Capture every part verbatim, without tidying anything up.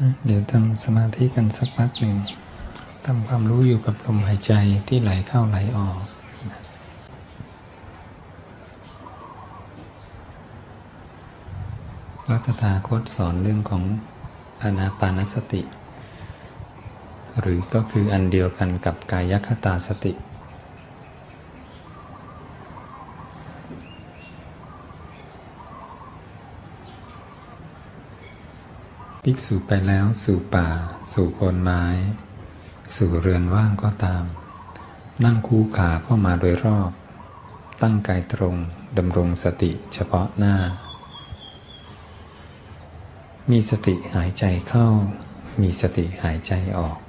เดี๋ยวทำสมาธิกันสักพักหนึ่งทำความรู้อยู่กับลมหายใจที่ไหลเข้าไหลออกพระตถาคตสอนเรื่องของอานาปานสติหรือก็คืออันเดียวกันกับกายคตาสติภิกษุไปแล้วสู่ป่าสู่โคนไม้สู่เรือนว่างก็ตามนั่งคู่ขาเข้ามาโดยรอบตั้งกายตรงดำรงสติเฉพาะหน้ามีสติหายใจเข้ามีสติหายใจออก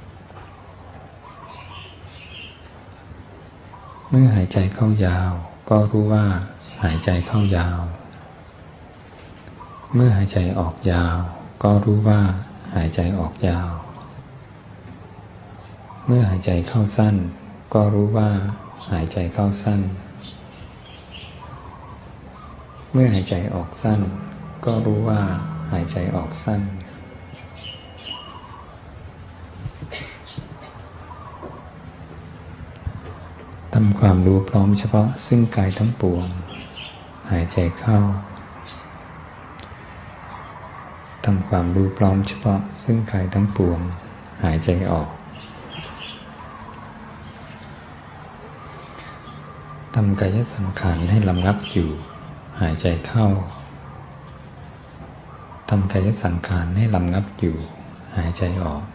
เมื่อหายใจเข้ายาวก็รู้ว่าหายใจเข้ายาวเมื่อหายใจออกยาวก็รู้ว่าหายใจออกยาวเมื่อหายใจเข้าสั้นก็รู้ว่าหายใจเข้าสั้นเมื่อหายใจออกสั้นก็รู้ว่าหายใจออกสั้นทำความรู้พร้อมเฉพาะซึ่งกายทั้งปวงหายใจเข้าทำความรู้พร้อมเฉพาะซึ่งกายทั้งปวงหายใจออกทำกายสังขารให้ระงับอยู่หายใจเข้าทำกายสังขารให้ระงับอยู่หายใจออก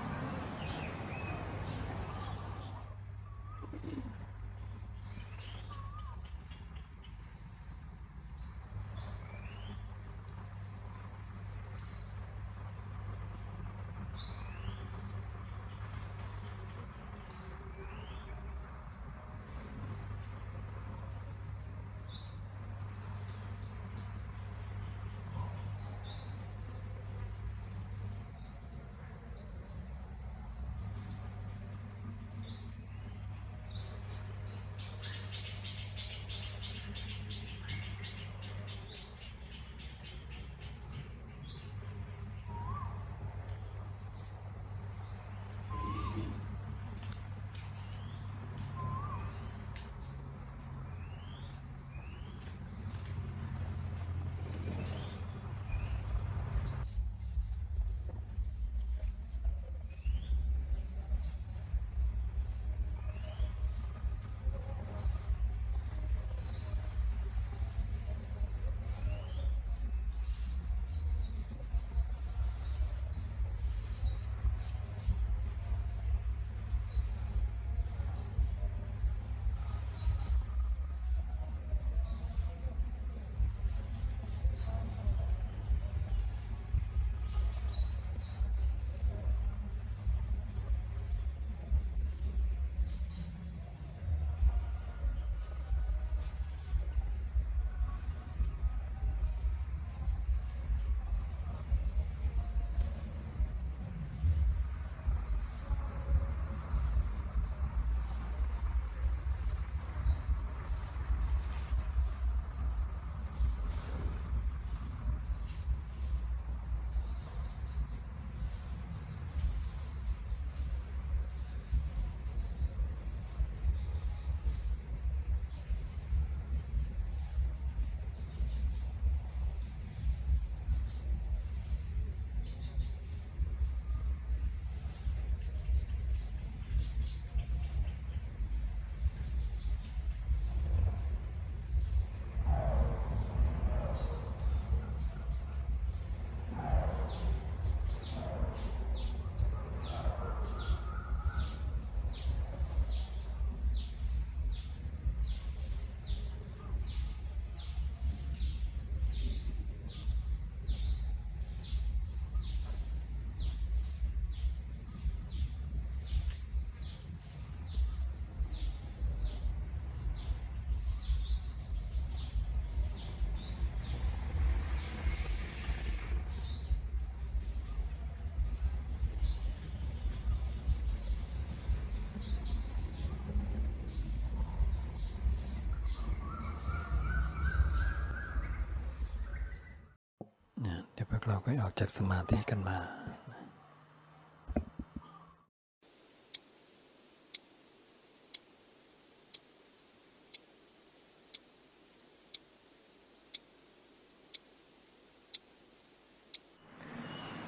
เดี๋ยวพวกเราก็ออกจากสมาธิกันมา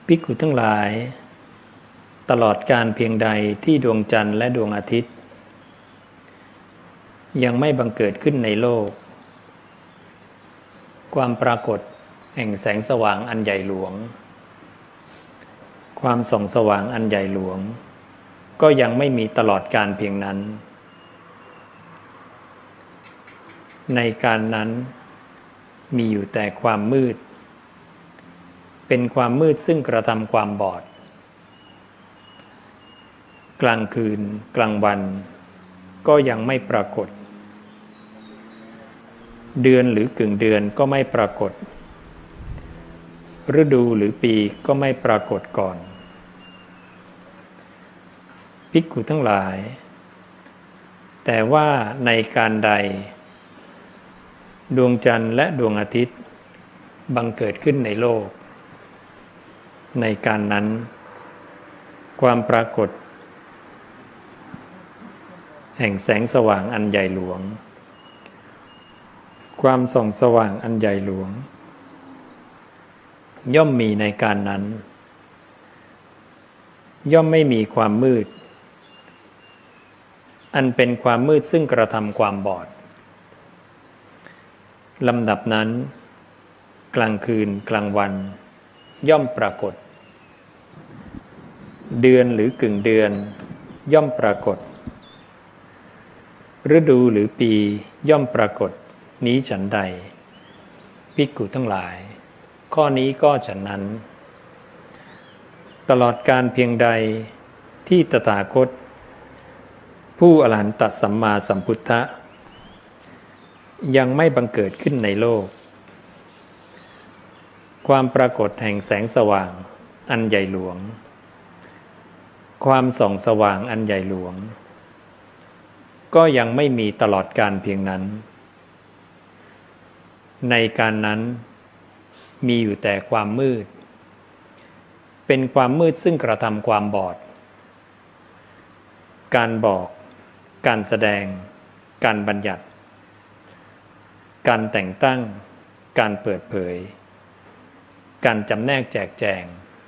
ภิกขุทั้งหลายตลอดการเพียงใดที่ดวงจันทร์และดวงอาทิตย์ยังไม่บังเกิดขึ้นในโลกความปรากฏแห่งแสงสว่างอันใหญ่หลวงความส่องสว่างอันใหญ่หลวงก็ยังไม่มีตลอดการเพียงนั้นในการนั้นมีอยู่แต่ความมืดเป็นความมืดซึ่งกระทำความบอดกลางคืนกลางวันก็ยังไม่ปรากฏเดือนหรือกึ่งเดือนก็ไม่ปรากฏฤดูหรือปีก็ไม่ปรากฏก่อนภิกขุทั้งหลายแต่ว่าในการใดดวงจันทร์และดวงอาทิตย์บังเกิดขึ้นในโลกในการนั้นความปรากฏแห่งแสงสว่างอันใหญ่หลวงความส่องสว่างอันใหญ่หลวงย่อมมีในการนั้นย่อมไม่มีความมืดอันเป็นความมืดซึ่งกระทำความบอดลำดับนั้นกลางคืนกลางวันย่อมปรากฏเดือนหรือกึ่งเดือนย่อมปรากฏฤดูหรือปีย่อมปรากฏนี้ฉันใดภิกขุทั้งหลายข้อนี้ก็ฉันนั้นตลอดการเพียงใดที่ตถาคตผู้อรหันตสัมมาสัมพุทธะยังไม่บังเกิดขึ้นในโลกความปรากฏแห่งแสงสว่างอันใหญ่หลวงความส่องสว่างอันใหญ่หลวงก็ยังไม่มีตลอดการเพียงนั้นในการนั้นมีอยู่แต่ความมืดเป็นความมืดซึ่งกระทำความบอดการบอกการแสดงการบัญญัติการแต่งตั้งการเปิดเผยการจำแนกแจกแจง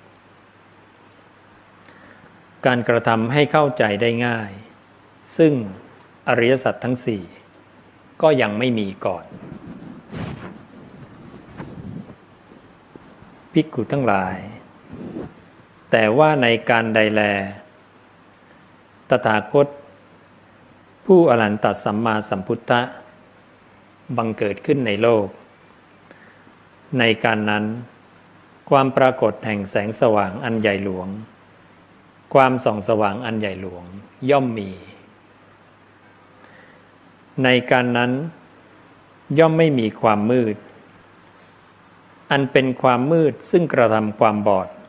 การกระทำให้เข้าใจได้ง่ายซึ่งอริยสัจทั้งสี่ก็ยังไม่มีก่อนภิกขุทั้งหลายแต่ว่าในการใดแลตถาคตผู้อรหันตสัมมาสัมพุทธะบังเกิดขึ้นในโลกในการนั้นความปรากฏแห่งแสงสว่างอันใหญ่หลวงความส่องสว่างอันใหญ่หลวงย่อมมีในการนั้นย่อมไม่มีความมืดอันเป็นความมืดซึ่งกระทำความบอด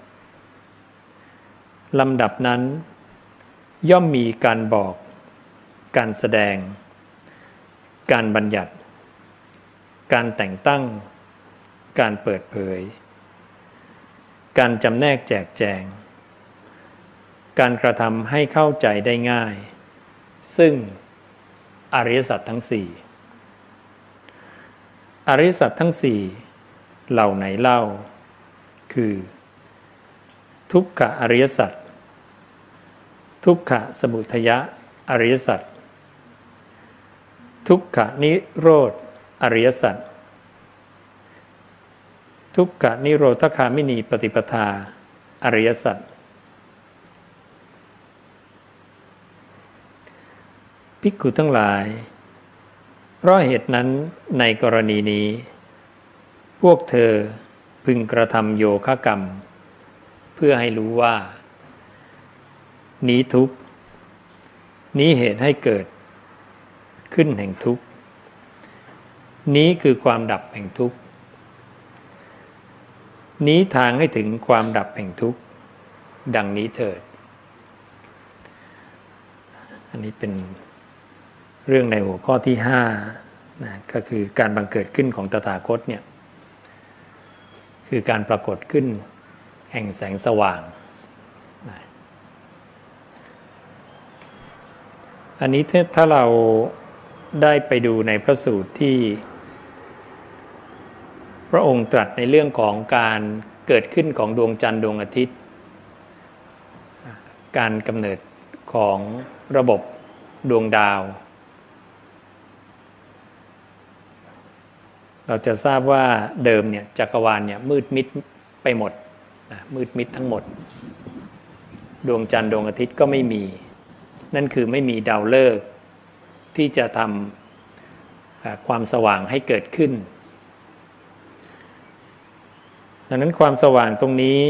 ลำดับนั้นย่อมมีการบอกการแสดงการบัญญัติการแต่งตั้งการเปิดเผยการจำแนกแจกแจงการกระทำให้เข้าใจได้ง่ายซึ่งอริยสัจทั้งสี่อริยสัจทั้งสี่เหล่าไหนเล่าคือทุกขอริยสัจทุกขสมุทัยอริยสัจทุกขนิโรธอริยสัจทุกขนิโรธคามินีปฏิปทาอริยสัจภิกขุทั้งหลายเพราะเหตุนั้นในกรณีนี้พวกเธอพึงกระทำโยคะกรรมเพื่อให้รู้ว่านี้ทุกข์นี้เหตุให้เกิดขึ้นแห่งทุกข์นี้คือความดับแห่งทุกข์นี้ทางให้ถึงความดับแห่งทุกข์ดังนี้เถิดอันนี้เป็นเรื่องในหัวข้อที่ห้านะก็คือการบังเกิดขึ้นของตถาคตเนี่ยคือการปรากฏขึ้นแห่งแสงสว่างนะอันนี้ถ้าเราได้ไปดูในพระสูตรที่พระองค์ตรัสในเรื่องของการเกิดขึ้นของดวงจันทร์ดวงอาทิตย์การกำเนิดของระบบดวงดาวเราจะทราบว่าเดิมเนี่ยจักรวาลเนี่ยมืดมิดไปหมดนะมืดมิดทั้งหมดดวงจันทร์ดวงอาทิตย์ก็ไม่มีนั่นคือไม่มีดาวฤกษ์ที่จะทำความสว่างให้เกิดขึ้นดังนั้นความสว่างตรงนี้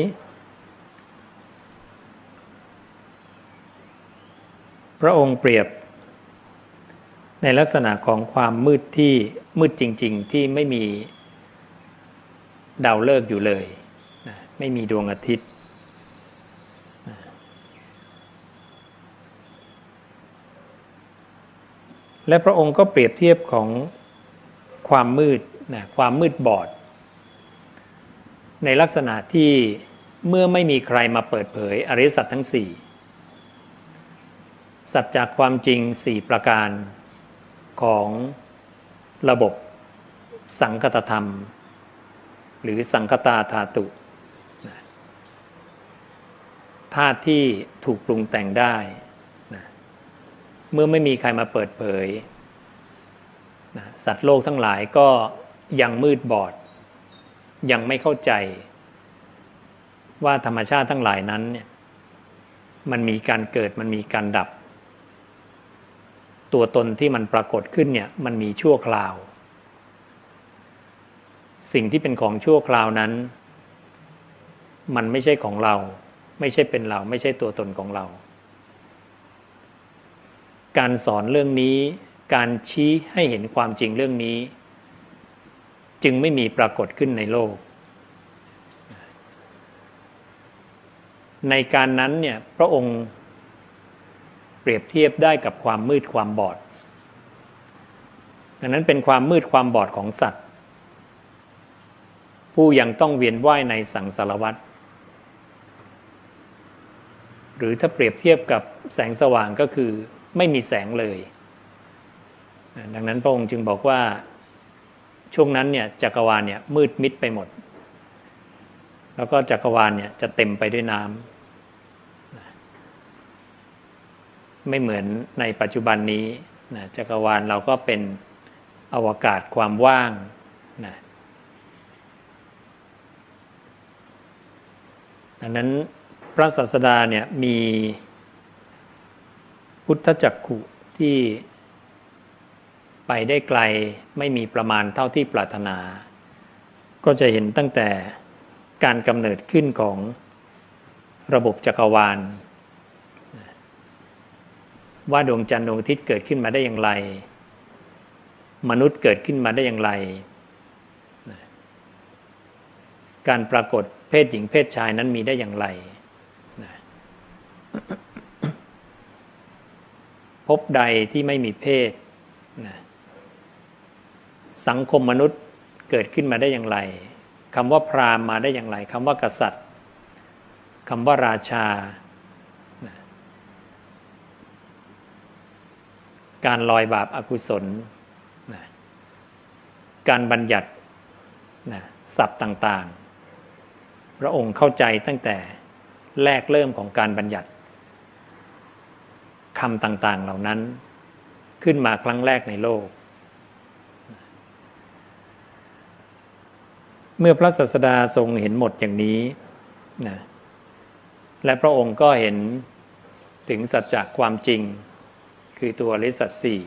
พระองค์เปรียบในลักษณะของความมืดที่มืดจริงๆที่ไม่มีดาวฤกษ์อยู่เลยนะไม่มีดวงอาทิตย์นะและพระองค์ก็เปรียบเทียบของความมืดนะความมืดบอดในลักษณะที่เมื่อไม่มีใครมาเปิดเผยอริยสัจทั้งสี่สัจจากความจริงสี่ประการของระบบสังคตธรรมหรือสังคตาธาตุธาตุที่ถูกปรุงแต่งได้นะเมื่อไม่มีใครมาเปิดเผยนะสัตว์โลกทั้งหลายก็ยังมืดบอดยังไม่เข้าใจว่าธรรมชาติทั้งหลายนั้นเนี่ยมันมีการเกิดมันมีการดับตัวตนที่มันปรากฏขึ้นเนี่ยมันมีชั่วคราวสิ่งที่เป็นของชั่วคราวนั้นมันไม่ใช่ของเราไม่ใช่เป็นเราไม่ใช่ตัวตนของเราการสอนเรื่องนี้การชี้ให้เห็นความจริงเรื่องนี้จึงไม่มีปรากฏขึ้นในโลกในการนั้นเนี่ยพระองค์เปรียบเทียบได้กับความมืดความบอดดังนั้นเป็นความมืดความบอดของสัตว์ผู้ยังต้องเวียนว่ายในสังสารวัฏหรือถ้าเปรียบเทียบกับแสงสว่างก็คือไม่มีแสงเลยดังนั้นพระองค์จึงบอกว่าช่วงนั้นเนี่ยจักรวาลเนี่ยมืดมิดไปหมดแล้วก็จักรวาลเนี่ยจะเต็มไปด้วยน้ำไม่เหมือนในปัจจุบันนี้นะจักรวาลเราก็เป็นอวกาศความว่างนะดังนั้นพระศาสดาเนี่ยมีพุทธจักขุที่ไปได้ไกลไม่มีประมาณเท่าที่ปรารถนาก็จะเห็นตั้งแต่การกำเนิดขึ้นของระบบจักรวาลว่าดวงจันทร์ดวงอาทิตย์เกิดขึ้นมาได้อย่างไรมนุษย์เกิดขึ้นมาได้อย่างไรการปรากฏเพศหญิงเพศชายนั้นมีได้อย่างไรภพใดที่ไม่มีเพศสังคมมนุษย์เกิดขึ้นมาได้อย่างไรคำว่าพราหมณ์มาได้อย่างไรคำว่ากษัตริย์คำว่าราชาการลอยบาปอกุศลการบัญญัติศัพท์ต่างๆพระองค์เข้าใจตั้งแต่แรกเริ่มของการบัญญัติคำต่างๆเหล่านั้นขึ้นมาครั้งแรกในโลกเมื่อพระศาสดาทรงเห็นหมดอย่างนี้นะและพระองค์ก็เห็นถึงสัจจะความจริงคือตัวอริยสัจสี่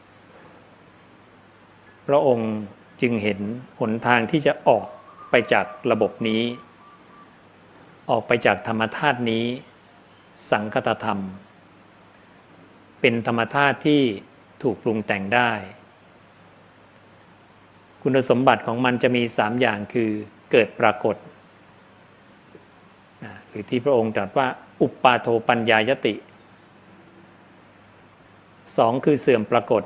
พระองค์จึงเห็นหนทางที่จะออกไปจากระบบนี้ออกไปจากธรรมธาตุนี้สังคตธรรมเป็นธรรมธาตุที่ถูกปรุงแต่งได้คุณสมบัติของมันจะมีสามอย่างคือเกิดปรากฏหรือที่พระองค์ตรัสว่าอุปปาโทปัญญายติสองคือเสื่อมปรากฏ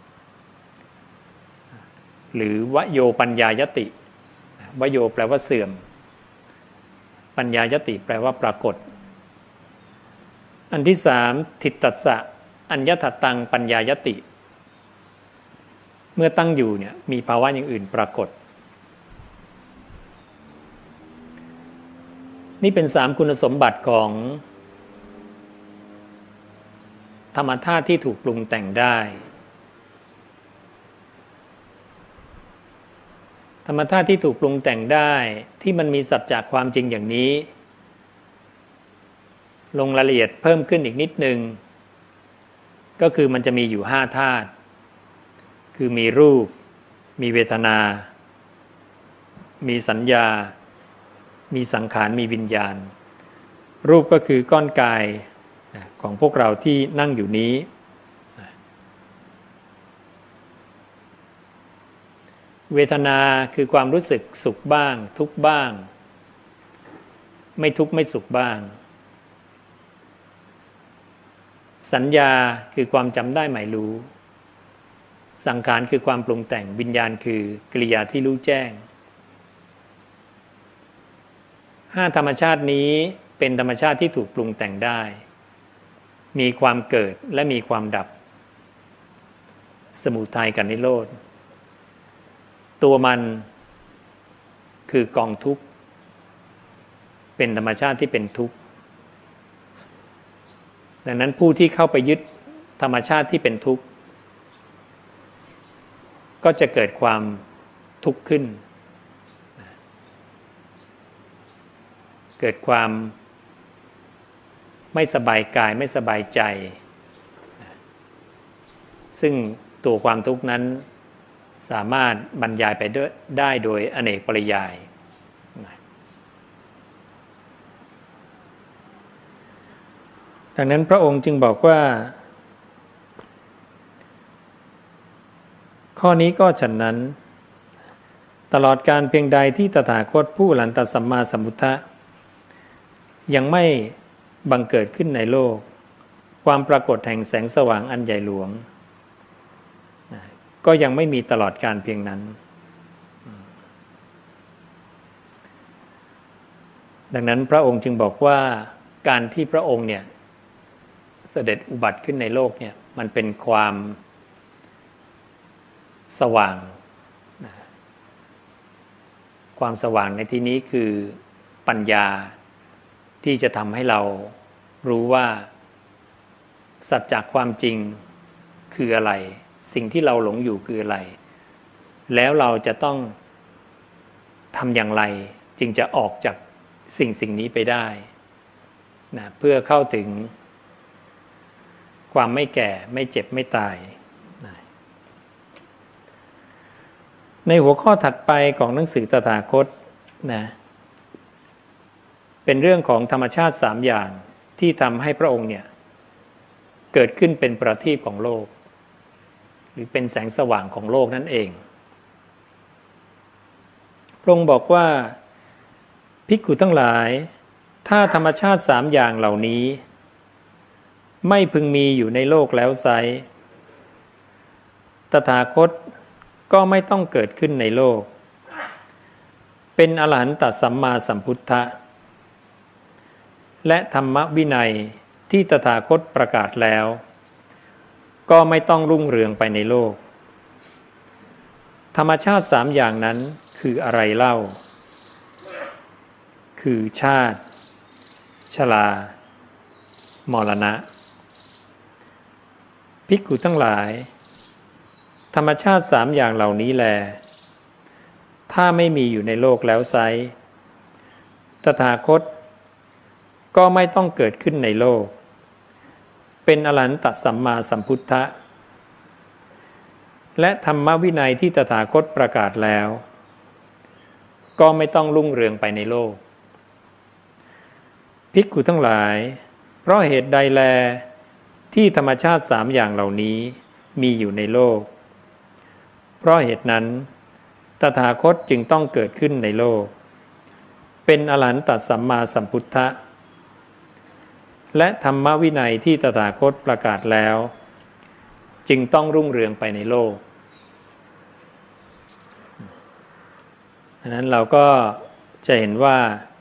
หรือวโยปัญญายติวโยแปลว่าเสื่อมปัญญายติแปลว่าปรากฏอันที่สามทิฏฐัสสะอัญญทัตตังปัญญายติเมื่อตั้งอยู่เนี่ยมีภาวะอย่างอื่นปรากฏนี่เป็นสามคุณสมบัติของธรรมธาตุที่ถูกปรุงแต่งได้ธรรมธาตุที่ถูกปรุงแต่งได้ที่มันมีสัจจะความจริงอย่างนี้ลงรายละเอียดเพิ่มขึ้นอีกนิดนึงก็คือมันจะมีอยู่ห้าธาตุคือมีรูปมีเวทนามีสัญญามีสังขารมีวิญญาณรูปก็คือก้อนกายของพวกเราที่นั่งอยู่นี้เวทนาคือความรู้สึกสุขบ้างทุกข์บ้างไม่ทุกข์ไม่สุขบ้างสัญญาคือความจำได้หมายรู้สังขารคือความปรุงแต่งวิญญาณคือกริยาที่รู้แจ้งห้าธรรมชาตินี้เป็นธรรมชาติที่ถูกปรุงแต่งได้มีความเกิดและมีความดับสมุทัยกับนิโรธตัวมันคือกองทุกข์เป็นธรรมชาติที่เป็นทุกข์ดังนั้นผู้ที่เข้าไปยึดธรรมชาติที่เป็นทุกข์ก็จะเกิดความทุกข์ขึ้นเกิดความไม่สบายกายไม่สบายใจซึ่งตัวความทุกข์นั้นสามารถบรรยายไปได้โดยอเนกปริยายดังนั้นพระองค์จึงบอกว่าข้อนี้ก็ฉะนั้นตลอดการเพียงใดที่ตถาคตผู้อรหันตสัมมาสัมพุทธะยังไม่บังเกิดขึ้นในโลกความปรากฏแห่งแสงสว่างอันใหญ่หลวงก็ยังไม่มีตลอดการเพียงนั้นดังนั้นพระองค์จึงบอกว่าการที่พระองค์เนี่ยเสด็จอุบัติขึ้นในโลกเนี่ยมันเป็นความสว่างความสว่างในที่นี้คือปัญญาที่จะทำให้เรารู้ว่าสัจจะความจริงคืออะไรสิ่งที่เราหลงอยู่คืออะไรแล้วเราจะต้องทำอย่างไรจึงจะออกจากสิ่งสิ่งนี้ไปได้นะเพื่อเข้าถึงความไม่แก่ไม่เจ็บไม่ตายนะในหัวข้อถัดไปของหนังสือตถาคตนะเป็นเรื่องของธรรมชาติสามอย่างที่ทำให้พระองค์เนี่ยเกิดขึ้นเป็นประทีปของโลกหรือเป็นแสงสว่างของโลกนั่นเองพระองค์บอกว่าภิกขุทั้งหลายถ้าธรรมชาติสามอย่างเหล่านี้ไม่พึงมีอยู่ในโลกแล้วไซร้ตถาคตก็ไม่ต้องเกิดขึ้นในโลกเป็นอรหันตสัมมาสัมพุทธะและธรรมวินัยที่ตถาคตประกาศแล้วก็ไม่ต้องรุ่งเรืองไปในโลกธรรมชาติสามอย่างนั้นคืออะไรเล่าคือชาติชรามรณะภิกขุทั้งหลายธรรมชาติสามอย่างเหล่านี้แลถ้าไม่มีอยู่ในโลกแล้วไซร้ตถาคตก็ไม่ต้องเกิดขึ้นในโลกเป็นอรหันตสัมมาสัมพุทธะและธรรมวินัยที่ตถาคตประกาศแล้วก็ไม่ต้องรุ่งเรืองไปในโลกภิกขุทั้งหลายเพราะเหตุใดแลที่ธรรมชาติสามอย่างเหล่านี้มีอยู่ในโลกเพราะเหตุนั้นตถาคตจึงต้องเกิดขึ้นในโลกเป็นอรหันตสัมมาสัมพุทธะและธรรมวินัยที่ตถาคตประกาศแล้วจึงต้องรุ่งเรืองไปในโลกดังนั้นเราก็จะเห็นว่า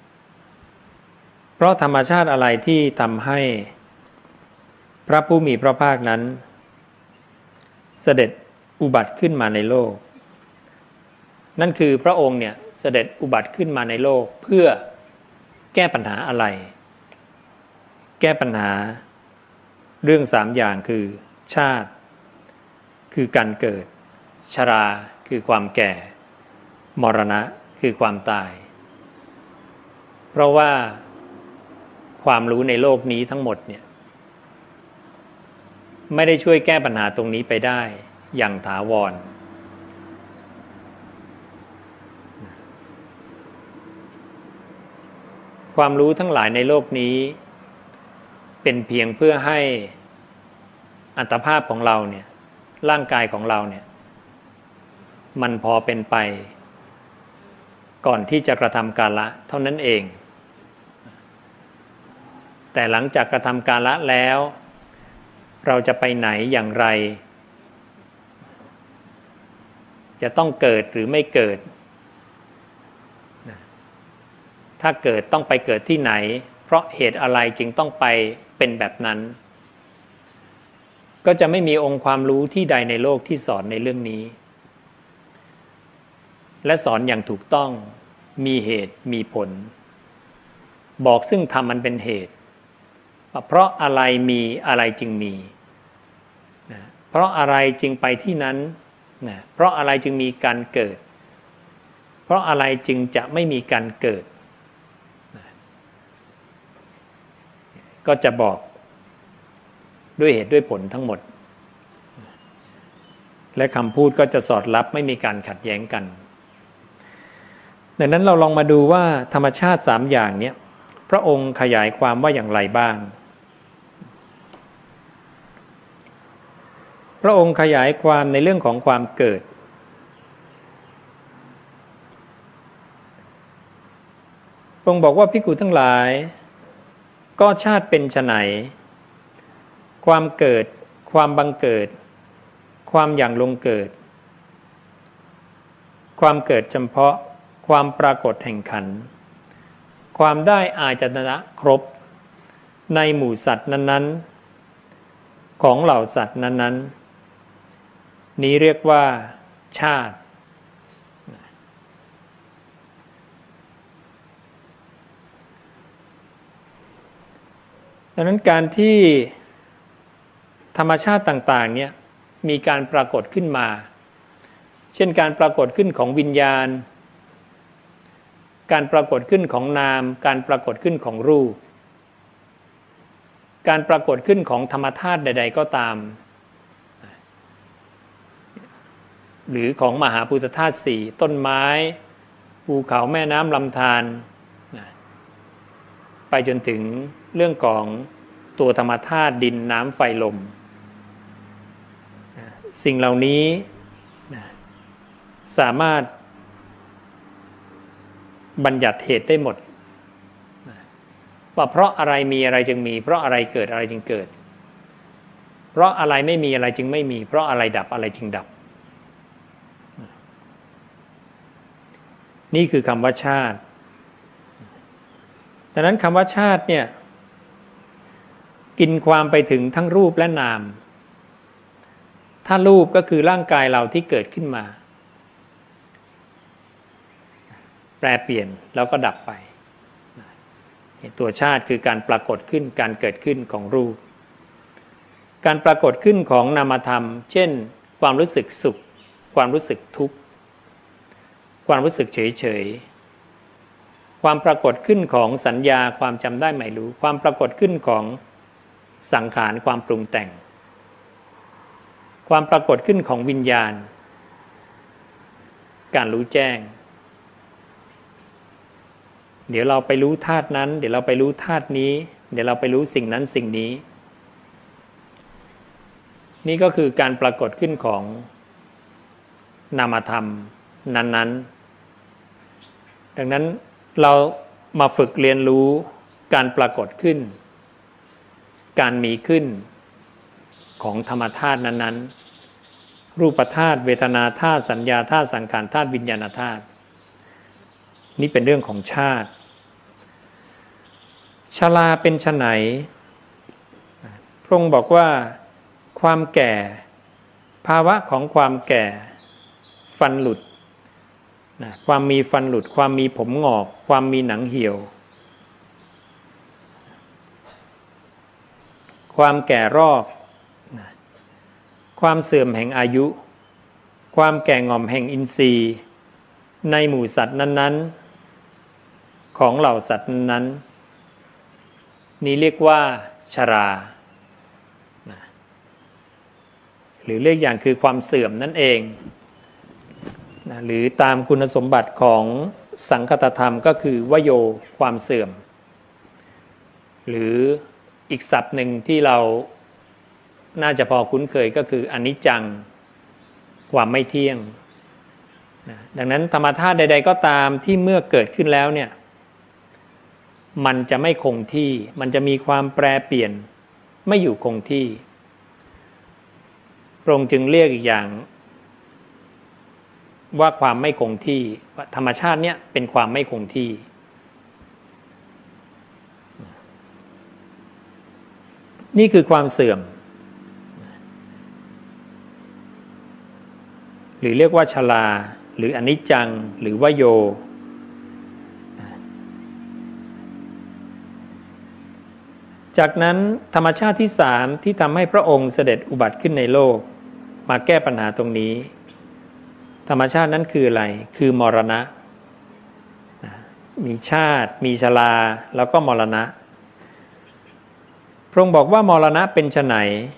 เพราะธรรมชาติอะไรที่ทำให้พระผู้มีพระภาคนั้นเสด็จอุบัติขึ้นมาในโลกนั่นคือพระองค์เนี่ยเสด็จอุบัติขึ้นมาในโลกเพื่อแก้ปัญหาอะไรแก้ปัญหาเรื่องสามอย่างคือชาติคือการเกิดชราคือความแก่มรณะคือความตายเพราะว่าความรู้ในโลกนี้ทั้งหมดเนี่ยไม่ได้ช่วยแก้ปัญหาตรงนี้ไปได้อย่างถาวรความรู้ทั้งหลายในโลกนี้เป็นเพียงเพื่อให้อัตภาพของเราเนี่ยร่างกายของเราเนี่ยมันพอเป็นไปก่อนที่จะกระทำกาละเท่านั้นเองแต่หลังจากกระทำกาละแล้วเราจะไปไหนอย่างไรจะต้องเกิดหรือไม่เกิดถ้าเกิดต้องไปเกิดที่ไหนเพราะเหตุอะไรจึงต้องไปเป็นแบบนั้นก็จะไม่มีองค์ความรู้ที่ใดในโลกที่สอนในเรื่องนี้และสอนอย่างถูกต้องมีเหตุมีผลบอกซึ่งธรรมมันเป็นเหตุเพราะอะไรมีอะไรจึงมีนะเพราะอะไรจึงไปที่นั้นนะเพราะอะไรจึงมีการเกิดเพราะอะไรจึงจะไม่มีการเกิดนะก็จะบอกด้วยเหตุด้วยผลทั้งหมดและคำพูดก็จะสอดรับไม่มีการขัดแย้งกันดังนั้นเราลองมาดูว่าธรรมชาติสามอย่างนี้พระองค์ขยายความว่าอย่างไรบ้างพระองค์ขยายความในเรื่องของความเกิดพระองค์บอกว่าภิกขุทั้งหลายก็ชาติเป็นไฉนความเกิดความบังเกิดความอย่างลงเกิดความเกิดเฉพาะความปรากฏแห่งขันธ์ความได้อาจนะครบในหมู่สัตว์นั้นๆของเหล่าสัตว์นั้นๆนี้เรียกว่าชาติดังนั้นการที่ธรรมชาติต่างๆเนี่ยมีการปรากฏขึ้นมาเช่นการปรากฏขึ้นของวิญญาณการปรากฏขึ้นของนามการปรากฏขึ้นของรูปการปรากฏขึ้นของธรรมธาตุใดๆก็ตามหรือของมหาภูตธาตุสี่ต้นไม้ภูเขาแม่น้ำลำธารไปจนถึงเรื่องของตัวธรรมธาตุดินน้ำไฟลมสิ่งเหล่านี้สามารถบัญญัติเหตุได้หมดว่าเพราะอะไรมีอะไรจึงมีเพราะอะไรเกิดอะไรจึงเกิดเพราะอะไรไม่มีอะไรจึงไม่มีเพราะอะไรดับอะไรจึงดับนี่คือคำว่าชาติดังนั้นคำว่าชาติเนี่ยกินความไปถึงทั้งรูปและนามถ้ารูปก็คือร่างกายเราที่เกิดขึ้นมาแปรเปลี่ยนแล้วก็ดับไปตัวชาติคือการปรากฏขึ้นการเกิดขึ้นของรูปการปรากฏขึ้นของนามธรรมเช่นความรู้สึกสุขความรู้สึกทุกข์ความรู้สึกเฉยเฉยความปรากฏขึ้นของสัญญาความจำได้หมายรู้ความปรากฏขึ้นของสังขารความปรุงแต่งความปรากฏขึ้นของวิญญาณการรู้แจ้งเดี๋ยวเราไปรู้ธาตุนั้นเดี๋ยวเราไปรู้ธาตุนี้เดี๋ยวเราไปรู้สิ่งนั้นสิ่งนี้นี่ก็คือการปรากฏขึ้นของนามธรรมนั้นๆดังนั้นเรามาฝึกเรียนรู้การปรากฏขึ้นการมีขึ้นของธรรมธาตุนั้นๆรูปธาตุเวทนาธาตุสัญญาธาตุสังขารธาตุวิญญาณธาตุนี่เป็นเรื่องของชาติชราเป็นไฉนพระองค์บอกว่าความแก่ภาวะของความแก่ฟันหลุดนะความมีฟันหลุดความมีผมงอกความมีหนังเหี่ยวความแก่รอบความเสื่อมแห่งอายุความแก่ง่อมแห่งอินทรีย์ในหมู่สัตว์นั้นๆของเหล่าสัตว์นั้นๆนี้เรียกว่าชราหรือเรียกอย่างคือความเสื่อมนั่นเองนะหรือตามคุณสมบัติของสังคตธรรมก็คือวโยความเสื่อมหรืออีกศัพท์หนึ่งที่เราน่าจะพอคุ้นเคยก็คืออนิจจังความไม่เที่ยงนะดังนั้นธรรมธาตุใดๆก็ตามที่เมื่อเกิดขึ้นแล้วเนี่ยมันจะไม่คงที่มันจะมีความแปรเปลี่ยนไม่อยู่คงที่พระองค์จึงเรียกอีกอย่างว่าความไม่คงที่ธรรมชาติเนี่ยเป็นความไม่คงที่นี่คือความเสื่อมหรือเรียกว่าชราหรืออนิจจังหรือวโยจากนั้นธรรมชาติที่สามที่ทำให้พระองค์เสด็จอุบัติขึ้นในโลกมาแก้ปัญหาตรงนี้ธรรมชาตินั้นคืออะไรคือมรณะมีชาติมีชราแล้วก็มรณะพระองค์บอกว่ามรณะเป็นไฉน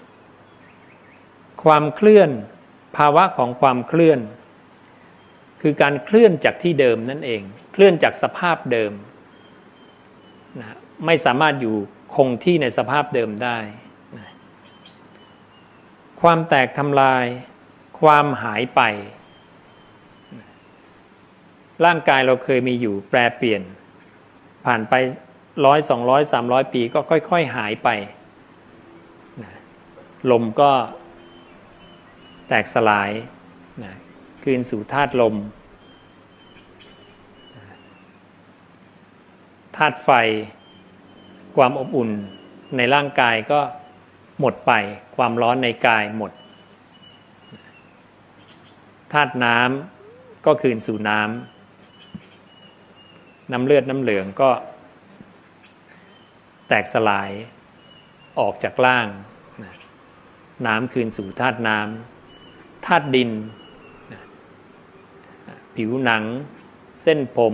ความเคลื่อนภาวะของความเคลื่อนคือการเคลื่อนจากที่เดิมนั่นเองเคลื่อนจากสภาพเดิมนะไม่สามารถอยู่คงที่ในสภาพเดิมได้นะความแตกทำลายความหายไปนะร่างกายเราเคยมีอยู่แปรเปลี่ยนผ่านไปร้อยสองร้อยสามร้อยปีก็ค่อยๆหายไปนะลมก็แตกสลายนะคืนสู่ธาตุลมธาตุไฟความอบอุ่นในร่างกายก็หมดไปความร้อนในกายหมดธาตุน้ำก็คืนสู่น้ำน้ำเลือดน้ำเหลืองก็แตกสลายออกจากร่างน้ำคืนสู่ธาตุน้ำธาตุดินผิวหนังเส้นผม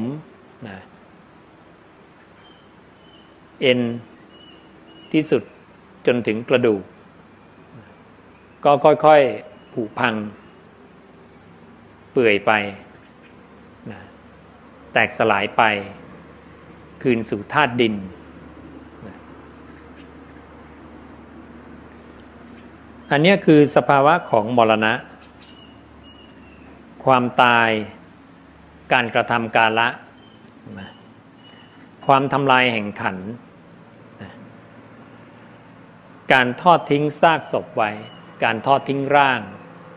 เอ็นที่สุดจนถึงกระดูกก็ค่อยๆผุพังเปื่อยไปแตกสลายไปคืนสู่ธาตุดินอันนี้คือสภาวะของมรณะความตายการกระทำกาละความทำลายแห่งขันธ์การทอดทิ้งซากศพไว้การทอดทิ้งร่าง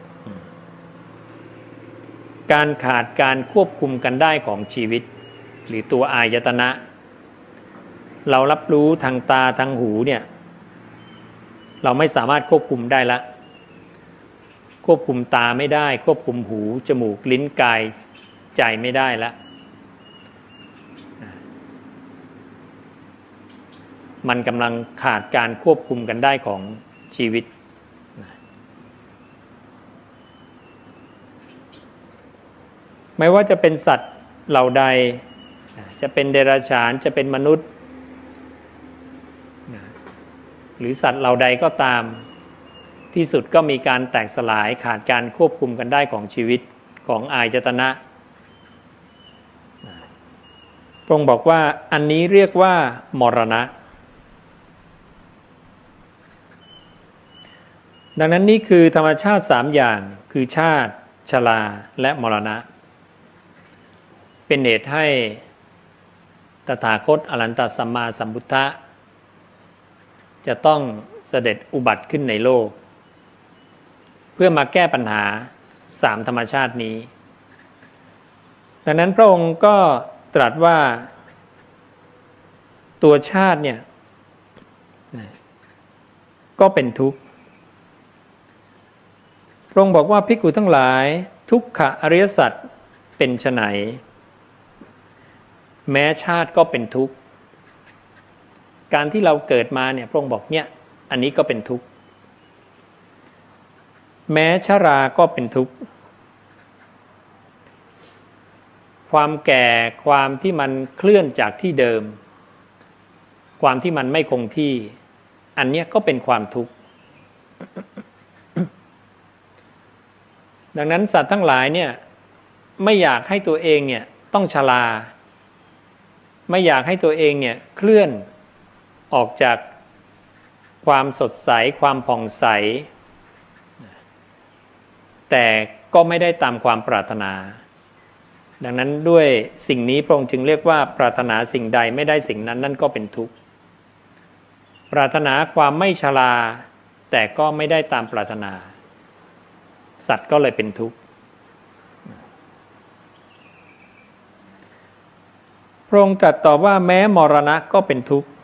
การขาดการควบคุมกันได้ของชีวิตหรือตัวอายตนะเรารับรู้ทางตาทางหูเนี่ยเราไม่สามารถควบคุมได้ละควบคุมตาไม่ได้ควบคุมหูจมูกลิ้นกายใจไม่ได้ละมันกำลังขาดการควบคุมกันได้ของชีวิตไม่ว่าจะเป็นสัตว์เหล่าใดจะเป็นเดรัจฉานจะเป็นมนุษย์หรือสัตว์เหล่าใดก็ตามที่สุดก็มีการแตกสลายขาดการควบคุมกันได้ของชีวิตของอายตนะพระองค์บอกว่าอันนี้เรียกว่ามรณะดังนั้นนี่คือธรรมชาติสามอย่างคือชาติชราและมรณะเป็นเหตุให้ตถาคตอรหันตสัมมาสัมพุทธะจะต้องเสด็จอุบัติขึ้นในโลกเพื่อมาแก้ปัญหาสามธรรมชาตินี้ดังนั้นพระองค์ก็ตรัสว่าตัวชาติเนี่ยก็เป็นทุกข์พระองค์บอกว่าภิกขุทั้งหลายทุกขอริยสัจเป็นไฉนแม้ชาติก็เป็นทุกข์การที่เราเกิดมาเนี่ยพระองค์บอกเนี่ยอันนี้ก็เป็นทุกข์แม้ชราก็เป็นทุกข์ความแก่ความที่มันเคลื่อนจากที่เดิมความที่มันไม่คงที่อันนี้ก็เป็นความทุกข์ดังนั้นสัตว์ทั้งหลายเนี่ยไม่อยากให้ตัวเองเนี่ยต้องชราไม่อยากให้ตัวเองเนี่ยเคลื่อนออกจากความสดใสความผ่องใสแต่ก็ไม่ได้ตามความปรารถนาดังนั้นด้วยสิ่งนี้พระองค์จึงเรียกว่าปรารถนาสิ่งใดไม่ได้สิ่งนั้นนั่นก็เป็นทุกข์ปรารถนาความไม่ชราแต่ก็ไม่ได้ตามปรารถนาสัตว์ก็เลยเป็นทุกข์พระองค์ตรัสตอบว่าแม้มรณะก็เป็นทุกข์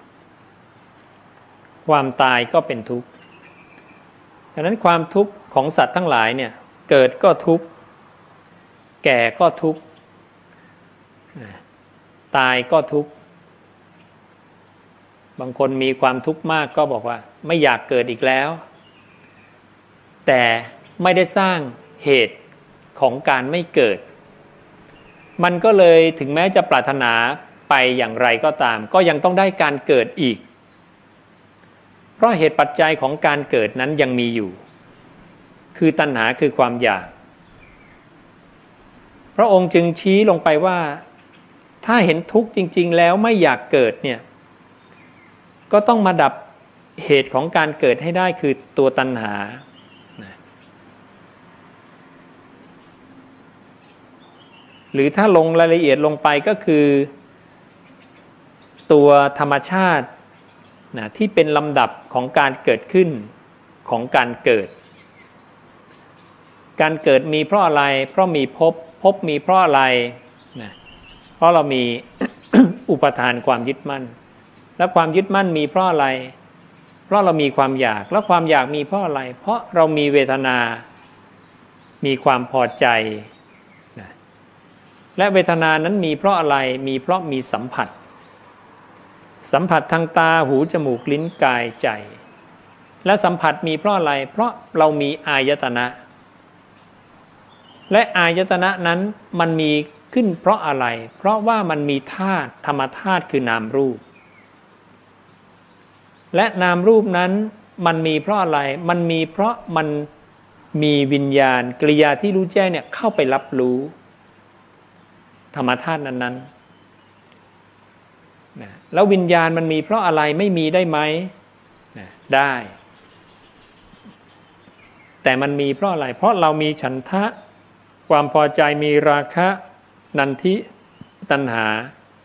ความตายก็เป็นทุกข์ดังนั้นความทุกข์ของสัตว์ทั้งหลายเนี่ยเกิดก็ทุกข์แก่ก็ทุกข์ตายก็ทุกข์บางคนมีความทุกข์มากก็บอกว่าไม่อยากเกิดอีกแล้วแต่ไม่ได้สร้างเหตุของการไม่เกิดมันก็เลยถึงแม้จะปรารถนาไปอย่างไรก็ตามก็ยังต้องได้การเกิดอีกเพราะเหตุปัจจัยของการเกิดนั้นยังมีอยู่คือตัณหาคือความอยากพระองค์จึงชี้ลงไปว่าถ้าเห็นทุกข์จริงๆแล้วไม่อยากเกิดเนี่ยก็ต้องมาดับเหตุของการเกิดให้ได้คือตัวตัณหาหรือถ้าลงรายละเอียดลงไปก็คือตัวธรรมชาตินะที่เป็นลำดับของการเกิดขึ้นของการเกิดการเกิดมีเพราะอะไรเพราะมีภพภพมีเพราะอะไรนะเพราะเรามี อุปทานความยึดมั่นและความยึดมั่นมีเพราะอะไรเพราะเรามีความอยากแล้วความอยากมีเพราะอะไรเพราะเรามีเวทนามีความพอใจนะและเวทนานั้นมีเพราะอะไรมีเพราะมีสัมผัสสัมผัสทางตาหูจมูกลิ้นกายใจและสัมผัสมีเพราะอะไรเพราะเรามีอายตนะและอายตนะนั้นมันมีขึ้นเพราะอะไรเพราะว่ามันมีธาตุธรรมธาตุคือนามรูปและนามรูปนั้นมันมีเพราะอะไรมันมีเพราะมันมีวิญญาณกริยาที่รู้แจ้งเนี่ยเข้าไปรับรู้ธรรมธาตุนั้นๆนะแล้ววิญญาณมันมีเพราะอะไรไม่มีได้ไหมนะได้แต่มันมีเพราะอะไรเพราะเรามีฉันทะความพอใจมีราคะนันทิตัณหา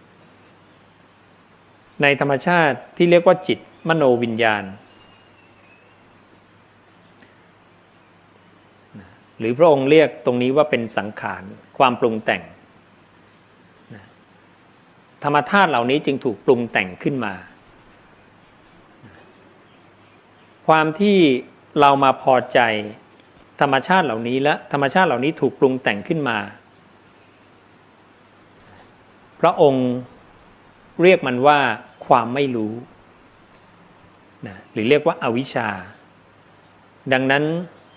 ในธรรมชาติที่เรียกว่าจิตมโนวิญญาณหรือพระองค์เรียกตรงนี้ว่าเป็นสังขารความปรุงแต่งธรรมธาตุเหล่านี้จึงถูกปรุงแต่งขึ้นมาความที่เรามาพอใจธรรมชาติเหล่านี้และธรรมชาติเหล่านี้ถูกปรุงแต่งขึ้นมาพระองค์เรียกมันว่าความไม่รู้นะหรือเรียกว่าอวิชชาดังนั้น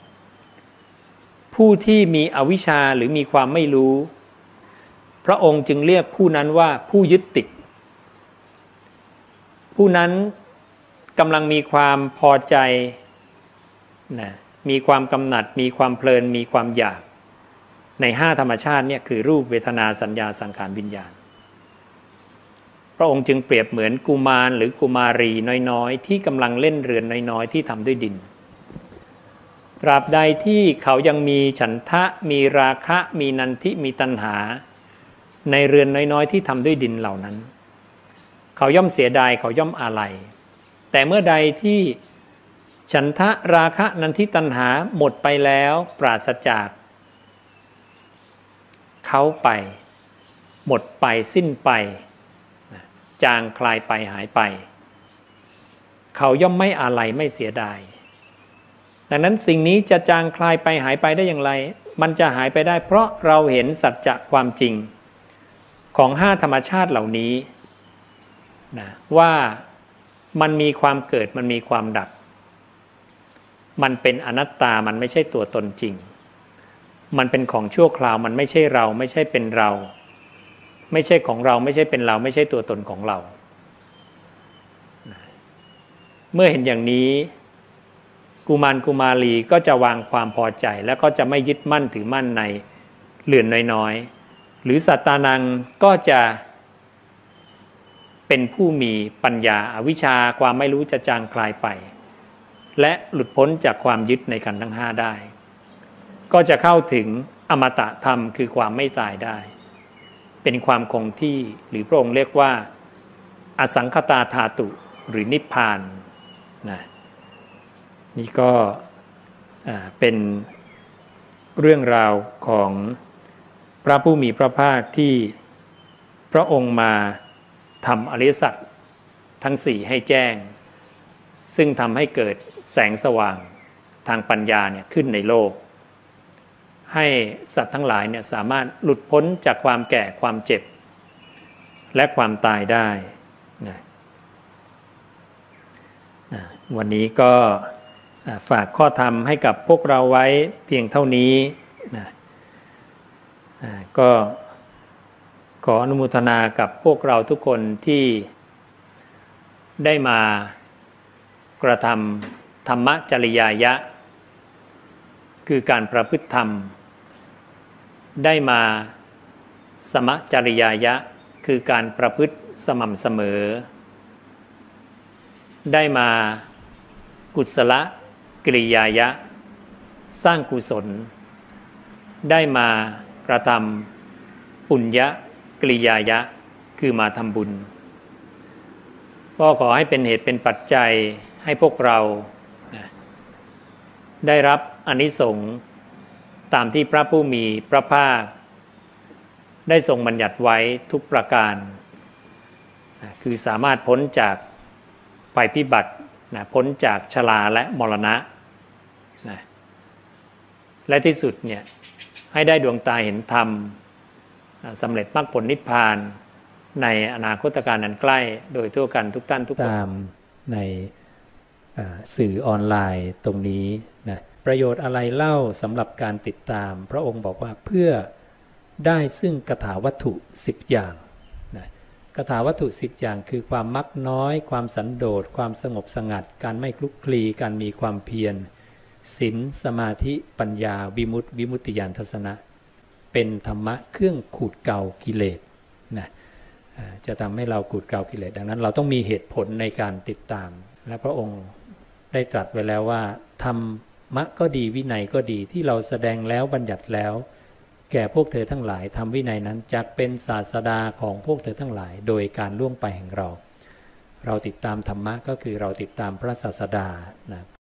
ผู้ที่มีอวิชชาหรือมีความไม่รู้พระองค์จึงเรียกผู้นั้นว่าผู้ยึดติดผู้นั้นกำลังมีความพอใจนะมีความกำหนัดมีความเพลินมีความอยากในห้าธรรมชาติเนี่ยคือรูปเวทนาสัญญาสังขารวิญญาณพระองค์จึงเปรียบเหมือนกุมารหรือกุมารีน้อยๆที่กำลังเล่นเรือนน้อยๆที่ทำด้วยดินตราบใดที่เขายังมีฉันทะมีราคะมีนันทิมีตัณหาในเรือนน้อยๆที่ทำด้วยดินเหล่านั้นเขาย่อมเสียดายเขาย่อมอาลัยแต่เมื่อใดที่ฉันทะราคะนันทิตัณหาหมดไปแล้วปราศจากเขาไปหมดไปสิ้นไปจางคลายไปหายไปเขาย่อมไม่อาลัยไม่เสียดายดังนั้นสิ่งนี้จะจางคลายไปหายไปได้อย่างไรมันจะหายไปได้เพราะเราเห็นสัจจะความจริงของห้าธรรมชาติเหล่านี้นะว่ามันมีความเกิดมันมีความดับมันเป็นอนัตตามันไม่ใช่ตัวตนจริงมันเป็นของชั่วคราวมันไม่ใช่เราไม่ใช่เป็นเราไม่ใช่ของเราไม่ใช่เป็นเราไม่ใช่ตัวตนของเราเมื่อเห็นอย่างนี้กุมารกุมารีก็จะวางความพอใจแล้วก็จะไม่ยึดมั่นถือมั่นในเหลือน้อยๆหรือสัตตานังก็จะเป็นผู้มีปัญญาอวิชชาความไม่รู้จะจางคลายไปและหลุดพ้นจากความยึดในขันธ์ทั้งห้าได้ก็จะเข้าถึงอมตะธรรมคือความไม่ตายได้เป็นความคงที่หรือพระองค์เรียกว่าอสังคตาธาตุหรือนิพพานนะนี่ก็เป็นเรื่องราวของพระผู้มีพระภาคที่พระองค์มาทำอริยสัจทั้งสี่ให้แจ้งซึ่งทำให้เกิดแสงสว่างทางปัญญาเนี่ยขึ้นในโลกให้สัตว์ทั้งหลายเนี่ยสามารถหลุดพ้นจากความแก่ความเจ็บและความตายได้นะนะวันนี้ก็ฝากข้อธรรมให้กับพวกเราไว้เพียงเท่านี้นะก็ขออนุโมทนากับพวกเราทุกคนที่ได้มากระทำธรรมจริยายะคือการประพฤติธรรมได้มาสมจริยายะคือการประพฤติสม่ำเสมอได้มากุศลกิริยายะสร้างกุศลได้มากระทำปุญญกิริยายะคือมาทำบุญก็ขอให้เป็นเหตุเป็นปัจจัยให้พวกเราได้รับอานิสงส์ตามที่พระผู้มีพระภาคได้ทรงบัญญัติไว้ทุกประการคือสามารถพ้นจากภัยพิบัติพ้นจากชราและมรณะและที่สุดเนี่ยให้ได้ดวงตาเห็นธรรมสำเร็จมรรคผลนิพพานในอนาคตการอันใกล้โดยทั่วกันทุกท่านทุกคนตามในสื่อออนไลน์ตรงนี้นะประโยชน์อะไรเล่าสำหรับการติดตามพระองค์บอกว่าเพื่อได้ซึ่งคถาวัตถุสิบอย่างนะคถาวัตถุสิบอย่างคือความมักน้อยความสันโดษความสงบสงัดการไม่คลุกคลีการมีความเพียรศีลสมาธิปัญญาวิมุตติวิมุตติญาณทัศนะเป็นธรรมะเครื่องขูดเกลากิเลสนะจะทำให้เราขูดเกลากิเลสดังนั้นเราต้องมีเหตุผลในการติดตามและพระองค์ได้ตรัสไว้แล้วว่าธรรมะก็ดีวินัยก็ดีที่เราแสดงแล้วบัญญัติแล้วแก่พวกเธอทั้งหลายธรรมวินัยนั้นจักเป็นศาสดาของพวกเธอทั้งหลายโดยการล่วงไปแห่งเราเราติดตามธรรมะก็คือเราติดตามพระศาสดานะ